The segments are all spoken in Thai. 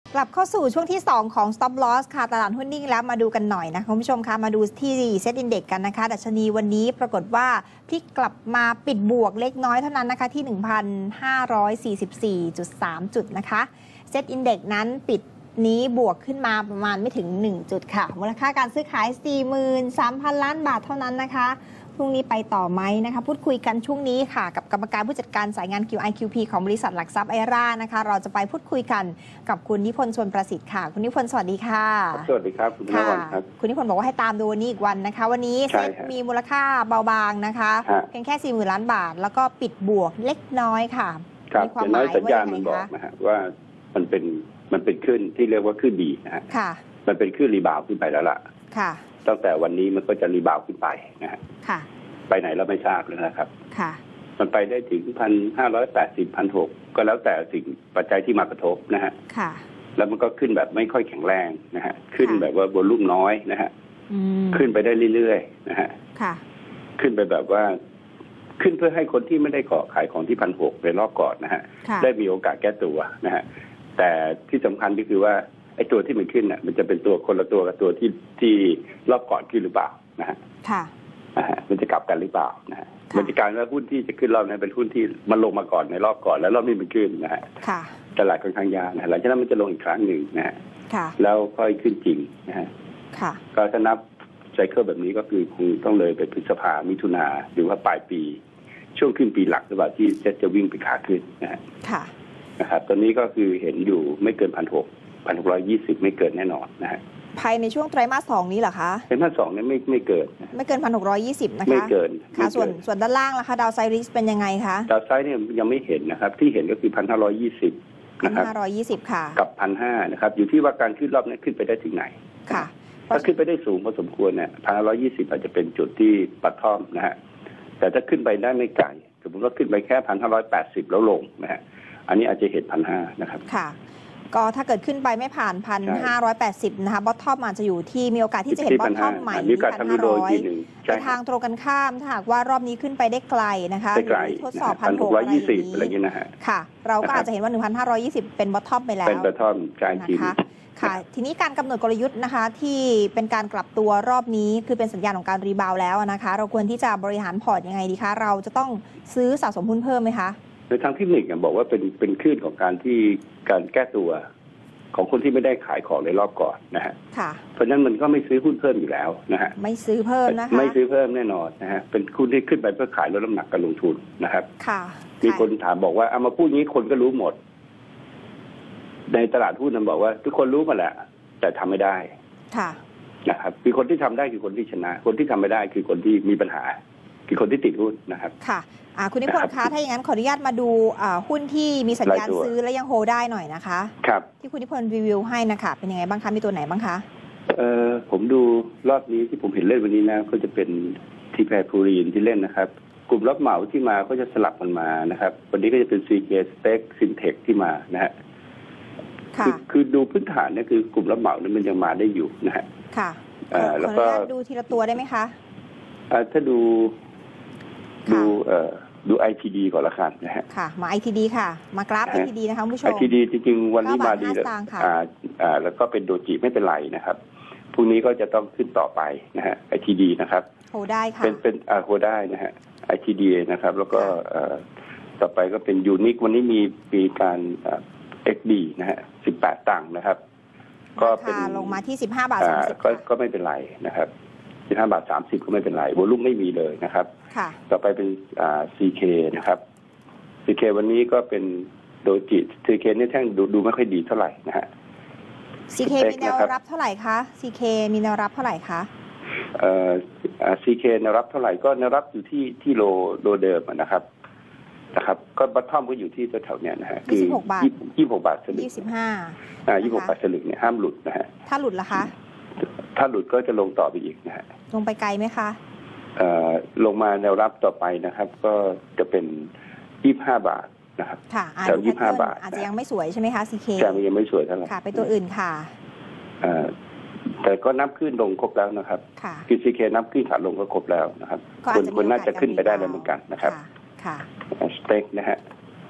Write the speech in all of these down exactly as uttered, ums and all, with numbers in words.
กลับเข้าสู่ช่วงที่สองของ Stop Loss ค่ะตลาดหุ้นนิ่งแล้วมาดูกันหน่อยนะคุณผู้ชมคะมาดูที่เซ็ตอินเด็กซ์กันนะคะดัชนีวันนี้ปรากฏว่าพลิกกลับมาปิดบวกเล็กน้อยเท่านั้นนะคะที่ หนึ่งพันห้าร้อยสี่สิบสี่จุดสาม จุดนะคะเซ็ตอินเด็กซ์นั้นปิดนี้บวกขึ้นมาประมาณไม่ถึงหนึ่งจุดค่ะมูลค่าการซื้อขาย สี่หมื่นสามพัน ล้านบาทเท่านั้นนะคะพรุ่งนี้ไปต่อไหมนะคะพูดคุยกันช่วงนี้ค่ะกับกรรมการผู้จัดการสายงาน คิว ไอ คิว พี ของบริษัทหลักทรัพย์ไอร่านะคะเราจะไปพูดคุยกันกับคุณนิพนธ์ชวนประสิทธิ์ค่ะคุณนิพนธ์สวัสดีค่ะสวัสดีครับคุณนวันครับคุณนิพนธ์บอกว่าให้ตามดูวันนี้อีกวันนะคะวันนี้เซ็ตมีมูลค่าเบาบางนะคะเพียงแค่ สี่หมื่น ล้านบาทแล้วก็ปิดบวกเล็กน้อยค่ะมีความหมายสัญญาณมันบอกนะฮะว่ามันเป็นมันเป็นขึ้นที่เรียกว่าขึ้นดีนะฮะมันเป็นขึ้นรีบาวขึ้นไปแล้วล่ะค่ะตั้งแต่วันนี้มันก็จะรีบาวขึ้นไปนะฮะค่ะไปไหนเราไม่ทราบเลยนะครับค่ะมันไปได้ถึงพันห้าร้อยแปดสิบพันหกก็แล้วแต่สิ่งปัจจัยที่มากระทบนะฮะค่ะแล้วมันก็ขึ้นแบบไม่ค่อยแข็งแรงนะฮะขึ้นแบบว่าบนลุ่มน้อยนะฮะขึ้นไปได้เรื่อยๆนะฮะค่ะขึ้นไปแบบว่าขึ้นเพื่อให้คนที่ไม่ได้เกาะขายของที่พันหกในรอบก่อนนะฮะได้มีโอกาสแก้ตัวนะฮะแต่ที่สำคัญก็คือว่าไอ้ตัวที่มันขึ้นน่ะมันจะเป็นตัวคนละตัวกับตัวที่ที่รอบก่อนขึ้นหรือเปล่านะฮะค่ะมันจะกลับกันหรือเปล่านะฮะมันจะกลายว่าหุ้นที่จะขึ้นรอบนั้นเป็นหุ้นที่มันลงมาก่อนในรอบก่อนแล้วรอบนี้มันขึ้นนะฮะตลาดค่อนข้างยากนะหลังจากนั้นมันจะลงอีกครั้งหนึ่งนะฮะแล้วค่อยขึ้นจริงนะฮะก็ถ้านับไซเคิลแบบนี้ก็คือคงต้องเลยไปพฤษภามิถุนาหรือว่าปลายปีช่วงขึ้นปีหลักหรือเปล่าที่จะวิ่งไปขาขึ้นนะฮะนะครับตอนนี้ก็คือเห็นอยู่ไม่เกินพันหกพันหกร้อยยี่สิบไม่เกินแน่นอนนะฮะภายในช่วงไตรมาสสองนี้เหรอคะไตรมาสสองเนี่ยไม่ไม่เกินไม่เกินพันหกร้อยยี่สิบนะคะไม่เกินค่ะส่วนส่วนด้านล่างล่ะคะดาวไซริสเป็นยังไงคะดาวไซเนี่ยยังไม่เห็นนะครับที่เห็นก็คือพันห้าร้อยยี่สิบนะครับห้าร้อยยี่สิบค่ะกับพันห้านะครับอยู่ที่ว่าการขึ้นรอบนี้ขึ้นไปได้ถึงไหนค่ะถ้าขึ้นไปได้สูงพอสมควรเนี่ยพันห้าร้อยยี่สิบอาจจะเป็นจุดที่ปัดท่อมนะฮะแต่ถ้าขึ้นไปได้ไม่ไกลสมมติว่าขึ้นไปแค่พันห้าร้อยแปดสิบแล้วลงนะฮะอันนี้อาจจะเห็นพันห้านะครับค่ะก็ถ้าเกิดขึ้นไปไม่ผ่านพันห้าร้อยแปดสิบนะคะบอททอมอาจจะอยู่ที่มีโอกาสที่จะเห็นบอททอมใหม่ที่พันห้าร้อยในทางตรงกันข้ามถ้าหากว่ารอบนี้ขึ้นไปได้ไกลนะคะทดสอบพันหกร้อยยี่สิบอะไรอย่างนี้นะฮะค่ะเราก็อาจจะเห็นว่าหนึ่งพันห้าร้อยยี่สิบเป็นบอททอมไปแล้วเป็นบอททอมกลางทีนะคะค่ะทีนี้การกำหนดกลยุทธ์นะคะที่เป็นการกลับตัวรอบนี้คือเป็นสัญญาณของการรีบาวแล้วนะคะเราควรที่จะบริหารพอร์ตยังไงดีคะเราจะต้องซื้อสะสมหุ้นเพิ่มไหมคะในทางเทคนิคบอกว่าเป็นเป็นคลื่นของการที่การแก้ตัวของคนที่ไม่ได้ขายของในรอบก่อนนะฮะเพราะฉะนั้นมันก็ไม่ซื้อหุ้นเพิ่มอยู่แล้วนะฮะไม่ซื้อเพิ่มนะคะไม่ซื้อเพิ่มแน่นอนนะฮะเป็นหุ้นที่ขึ้นไปเพื่อขายลดน้ำหนักการลงทุนนะครับค่ะมีคนถามบอกว่าเอามาพูดนี้คนก็รู้หมดในตลาดหุ้นมันบอกว่าทุกคนรู้มาแหละแต่ทำไม่ได้ค่ะนะครับคือคนที่ทำได้คือคนที่ชนะคนที่ทำไม่ได้คือคนที่มีปัญหาคือคนที่ติดหุ้นนะครับค่ะคุณนิพนธ์คะถ้าอย่างนั้นขออนุญาตมาดูหุ้นที่มีสัญญาณซื้อและยังโฮได้หน่อยนะคะครับที่คุณนิพนธ์รีวิวให้นะคะเป็นยังไงบ้างคะมีตัวไหนบ้างคะเอ่อผมดูรอบนี้ที่ผมเห็นเล่นวันนี้นะก็จะเป็นทีแพพูรีนที่เล่นนะครับกลุ่มรับเหมาที่มาก็จะสลับกันมานะครับวันนี้ก็จะเป็น ซี เค Spec Fintech ที่มานะฮะคือคือดูพื้นฐานเนี่ยคือกลุ่มรับเหมาเนี่ยมันยังมาได้อยู่นะฮะค่ะแล้วก็ดูทีละตัวได้ไหมคะถ้าดูดูเอ่อดู ไอ ที ดี ก่อนละกันนะฮะค่ะมา ไอ ที ดี ค่ะมากราฟ ไอ ที ดี นะคะผู้ชมไอ ที ดี จริงๆวันนี้มาดีเลยอ่าอ่าแล้วก็เป็นโดจิไม่เป็นไรนะครับพรุ่งนี้ก็จะต้องขึ้นต่อไปนะฮะ ไอ ที ดี นะครับโฮได้ค่ะเป็นเป็นอ่าโฮได้นะฮะ ไอ ที ดี นะครับแล้วก็เอ่อต่อไปก็เป็นยูนิควันนี้มีมีการอ่า เอ็กซ์ ดี นะฮะสิบแปดตังค์นะครับก็เป็นลงมาที่สิบห้าบาทสามสิบก็ก็ไม่เป็นไรนะครับสิบห้าบาทสามสิบก็ไม่เป็นไรวอลุ่มไม่มีเลยนะครับต่อไปเป็นอ่า ซี เค นะครับ ซี เค วันนี้ก็เป็นโดจิ ซี เค นี่แท่งดูดูไม่ค่อยดีเท่าไหร่นะฮะซี เค มีแนวรับเท่าไหร่คะ ซี เค มีแนวรับเท่าไหร่คะเอ่อ ซี เค แนวรับเท่าไหร่ก็แนวรับอยู่ที่ที่โลโลเดิมนะครับนะครับก็บัตทอมก็อยู่ที่แถวๆเนี้ยนะฮะยี่สิบหกบาทยี่สิบหกบาทสลึงยี่สิบห้าอ่ายี่สิบหกบาทสลึงเนี่ยห้ามหลุดนะฮะถ้าหลุดล่ะคะถ้าหลุดก็จะลงต่อไปอีกนะฮะลงไปไกลไหมคะเอ่อลงมาแนวรับต่อไปนะครับก็จะเป็นยี่สิบห้าบาทนะครับค่ะแถวยี่สิบห้าบาทอาจจะยังไม่สวยใช่ไหมคะ ซี เคจะยังไม่สวยเท่าไหร่ค่ะไปตัวอื่นค่ะเอ่อแต่ก็นับขึ้นลงครบแล้วนะครับคือ ซี เค นับขึ้นขาลงก็ครบแล้วนะครับคนคนน่าจะขึ้นไปได้แล้วเหมือนกันนะครับค่ะสเต็กนะฮะส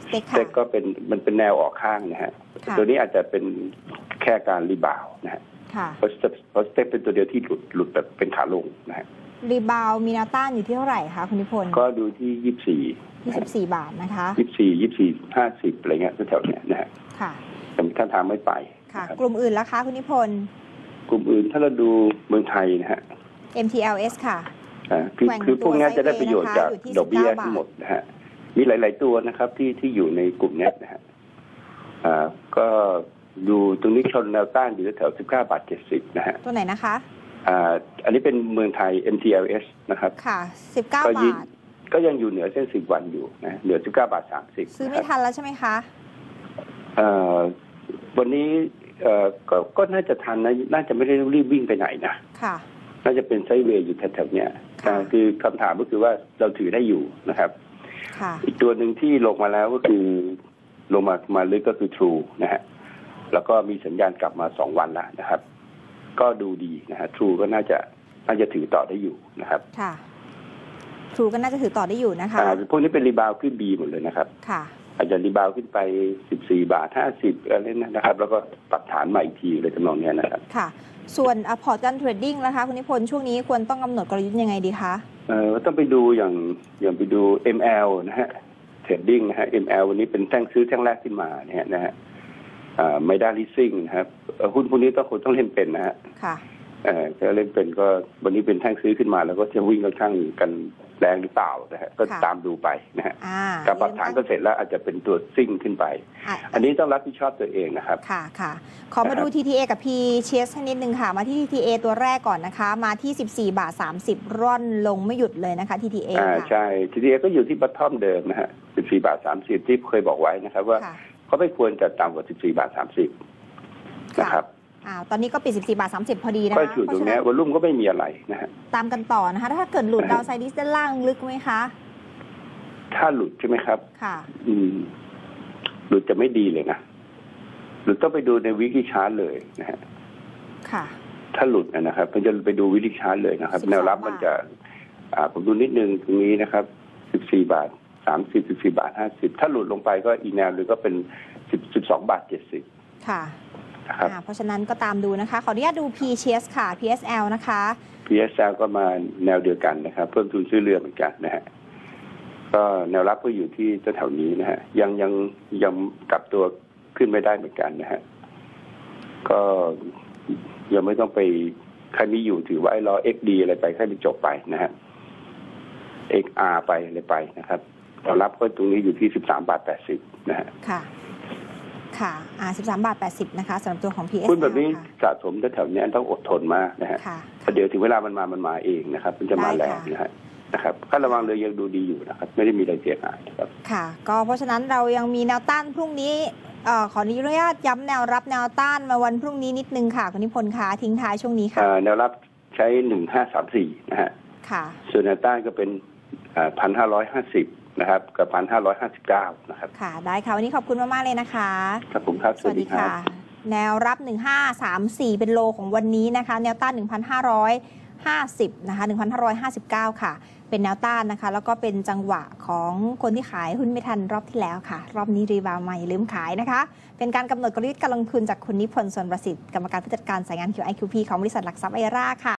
สเต็กสเต็กก็เป็นมันเป็นแนวออกข้างนะฮะตัวนี้อาจจะเป็นแค่การรีบาวนะฮะเพราะเพราะสเต็กเป็นตัวเดียวที่หลุดหลุดแบบเป็นขาลงนะฮะรีบาวมีแนวต้านอยู่ที่เท่าไหร่คะคุณนิพนธ์ก็ดูที่ยี่สิบสี่ยี่สิบสี่บาทนะคะยี่สิบสี่ยี่สิบสี่ห้าสิบอะไรเงี้ยแถวเนี้ยนะฮะค่ะแต่ท่านทางไม่ไปค่ะกลุ่มอื่นแล้วคะคุณนิพนธ์กลุ่มอื่นถ้าเราดูเมืองไทยนะฮะเอ็ม ที แอล เอส ค่ะอ่าคือคือพวกนี้จะได้ประโยชน์จากดอกเบี้ยทั้งหมดนะฮะมีหลายๆตัวนะครับที่ที่อยู่ในกลุ่มนี้นะฮะอ่าก็ดูตรงนี้ชนแนวต้านอยู่แถวสิบเก้าบาทเจ็ดสิบนะฮะตัวไหนนะคะอ่าอันนี้เป็นเมืองไทย เอ็ม ที แอล เอส นะครับค่ะสิบเก้าบาทก็ยังอยู่เหนือเส้นสิบวันอยู่นะเหนือสิบเก้าบาทสามสิบซื้อไม่ทันแล้วใช่ไหมคะอ่าวันนี้เอ่อก็ก็น่าจะทันนะน่าจะไม่ได้รีบวิ่งไปไหนนะค่ะน่าจะเป็นไซด์เวย์อยู่แถวๆเนี้ยคือคำถามก็คือว่าเราถือได้อยู่นะครับอีกตัวหนึ่งที่ลงมาแล้วก็คือลงมามาลึกก็คือ True นะฮะแล้วก็มีสัญญาณกลับมาสองวันแล้วนะครับก็ดูดีนะฮะ True ก็น่าจะน่าจะถือต่อได้อยู่นะครับค่ะ True ก็น่าจะถือต่อได้อยู่นะคะพวกนี้เป็นรีบาวขึ้น B หมดเลยนะครับค่ะอาจจะรีบาวขึ้นไปสิบสี่บาทห้าสิบอะไรนะครับแล้วก็ปรับฐานใหม่อีกทีเลยจำนองนี้นะครับค่ะส่วนพอร์ตการเทรดดิ้งนะคะคุณนิพนธ์ช่วงนี้ควรต้องกำหนดกลยุทธ์ยังไงดีคะเอ่อต้องไปดูอย่างอย่างไปดู เอ็ม แอล นะฮะเทรดดิ้งนะฮะ เอ็ม แอล วันนี้เป็นแท่งซื้อแท่งแรกขึ้นมาเนี่ยนะฮะอ่าไม่ได้ลิสซิ่งนะครับหุ้นพวกนี้ต้องคนต้องเล่นเป็นนะฮะค่ะเอ่อถ้าเล่นเป็นก็วันนี้เป็นแท่งซื้อขึ้นมาแล้วก็จะวิ่งค่อนข้างกันแรงหรือเปล่านะฮะก็ตามดูไปนะฮะการปรับฐานก็เสร็จแล้วอาจจะเป็นตัวซิ่งขึ้นไปอันนี้ต้องรับผิดชอบตัวเองนะครับค่ะค่ะขอมาดู ที ที เอ กับ พี เชส ให้นิดนึงค่ะมาที่ ที ที เอ ตัวแรกก่อนนะคะมาที่สิบสี่บาทสามสิบร่อนลงไม่หยุดเลยนะคะ ที ที เออ่าใช่ ที ที เอ ก็อยู่ที่บัตทอมเดิมนะฮะสิบสี่บาทสามสิบที่เคยบอกไว้นะครับว่าเขาไม่ควรจะต่ำกว่าสิบสี่บาทสามสิบนะครับอ่าตอนนี้ก็ปิดสิบสี่บาทสามสิบพอดีนะคะก็อยู่ตรงนี้วอลุ่มก็ไม่มีอะไรนะฮะตามกันต่อนะคะถ้าเกิดหลุดดาวไซดิสด้านล่างลึกไหมคะถ้าหลุดใช่ไหมครับค่ะอืมหลุดจะไม่ดีเลยนะหลุดต้องไปดูในวิกิชาร์ตเลยนะฮะค่ะถ้าหลุดนะครับมันจะไปดูวิกิชาร์ตเลยนะครับแนวรับมันจะอ่าผมดูนิดนึงตรงนี้นะครับสิบสี่บาทสามสิบสิบสี่บาทห้าสิบถ้าหลุดลงไปก็อีกแนวหรือก็เป็นสิบสิบสองบาทเจ็ดสิบค่ะเพราะฉะนั้นก็ตามดูนะคะขออนุญาตดู พี เชส ค่ะ พี เอส แอล นะคะพี เอส แอล ก็มาแนวเดียวกันนะครับเพิ่มทุนซื้อเรือเหมือนกันนะฮะก็แนวรับก็อยู่ที่แถวนี้นะฮะยังยังยังกลับตัวขึ้นไม่ได้เหมือนกันนะฮะก็ยังไม่ต้องไปใครมีอยู่ถือว่าไอ้รอ เอ็กซ์ ดี อะไรไปแค่ไปจบไปนะฮะ เอ็กซ์ อาร์ ไปอะไรไปนะครับแนวรับก็ตรงนี้อยู่ที่สิบสามบาทแปดสิบนะฮะค่ะค่ะอ่าสิบสามบาทแปดสิบนะคะสำหรับตัวของ พี เอส แอลหุ้นแบบนี้สะสมแถวๆนี้ต้องอดทนมากนะฮะเดี๋ยวถึงเวลามันมามันมาเองนะครับมันจะมาแรงนะฮะนะครับค่าระวังเลยยังดูดีอยู่นะครับไม่ได้มีอะไรเสียหายครับค่ะก็เพราะฉะนั้นเรายังมีแนวต้านพรุ่งนี้เอ่อขออนุญาตย้ำแนวรับแนวต้านมาวันพรุ่งนี้นิดนึงค่ะคุณนิพนธ์คะทิ้งท้ายช่วงนี้ค่ะแนวรับใช้หนึ่งห้าสามสี่นะฮะค่ะส่วนแนวต้านก็เป็นพันห้าร้อยห้าสิบนะครับกับพันห้าร้อยห้าสิบเก้านะครับค่ะได้ค่ะวันนี้ขอบคุณมากๆเลยนะคะครับผมครับสวัสดีค่ะแนวรับหนึ่งห้าสามสี่เป็นโลของวันนี้นะคะแนวต้านหนึ่งพันห้าร้อยห้าสิบนะคะหนึ่งพันห้าร้อยห้าสิบเก้าค่ะเป็นแนวต้านนะคะแล้วก็เป็นจังหวะของคนที่ขายหุ้นไม่ทันรอบที่แล้วค่ะรอบนี้รีบาวใหม่ลืมขายนะคะเป็นการกำหนดกลยุทธ์การลงทุนจากคุณนิพนธ์ สวนประสิทธิ์กรรมการผู้จัดการสายงาน คิว ไอ คิว พี ของบริษัทหลักทรัพย์ไอราค่ะ